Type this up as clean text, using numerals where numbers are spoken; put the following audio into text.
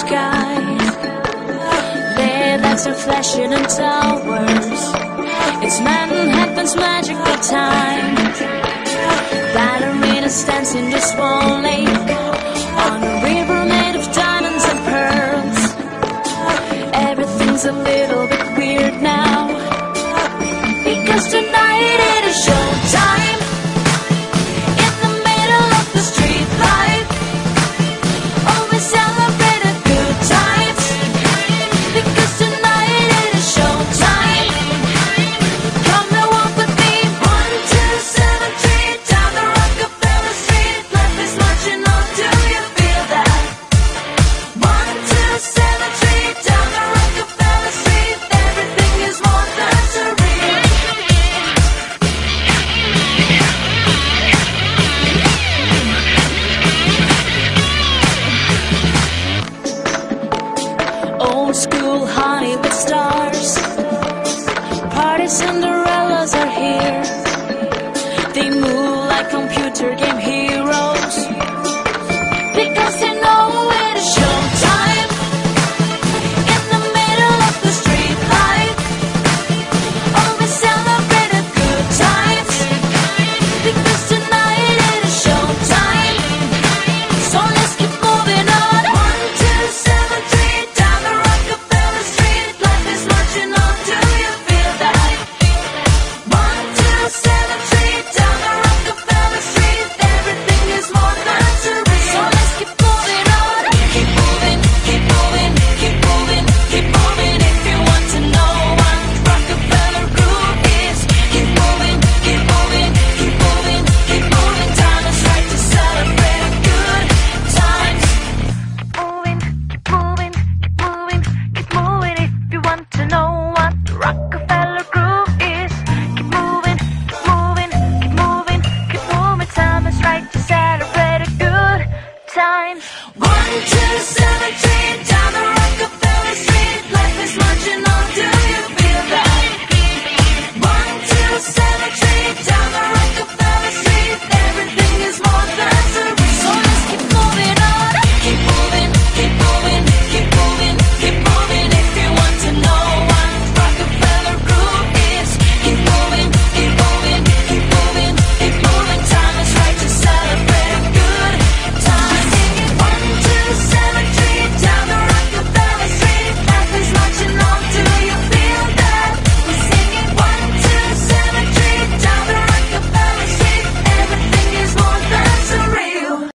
sky. Their lights are flashing in towers. It's Manhattan's magical time. Ballerinas dancing just one lake on a river made of diamonds and pearls. Everything's a little bit weird now, because tonight it is showtime. In the middle of the street light, always celebrated good times, because tonight it is showtime. Come and walk with me, 1273 down the Rockefeller Street. Life is marching on, do you feel that? 1273 down the Rockefeller Street. Everything is more than surreal. Old school honey with stars.